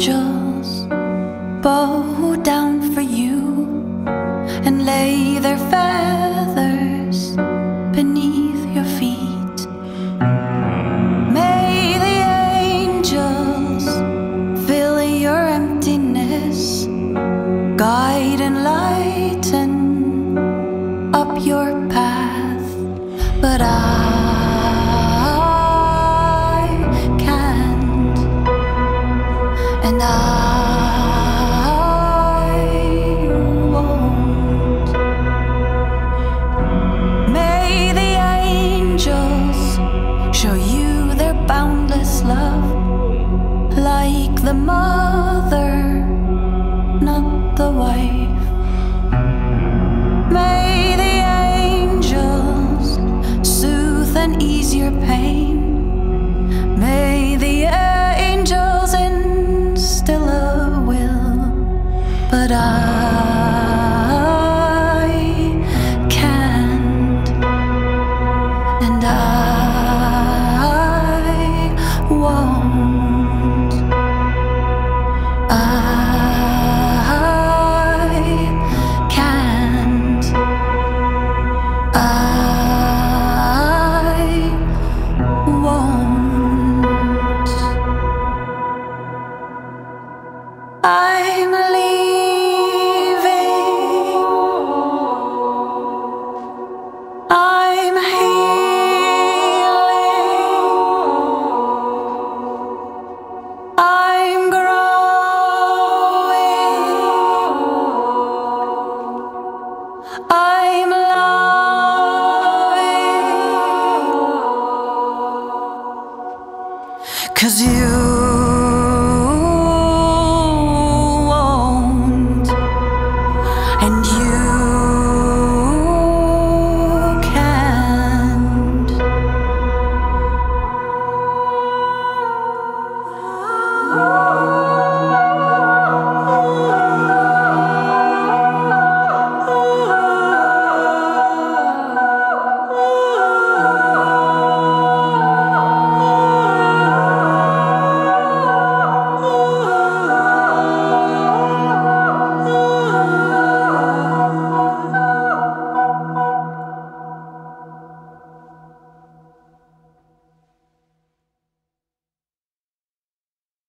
angels bow down for you and lay their feathers beneath your feet. May the angels fill your emptiness, guide and lighten up your path, but I can't, and I won't. May the angels show you their boundless love, like the mother, not the wife. May the angels soothe and ease your pain. May the angels instill a will, but I can't, and I won't. I can't. I won't. I'm leaving. I'm healing. I'm growing. I'm loving. 'Cause you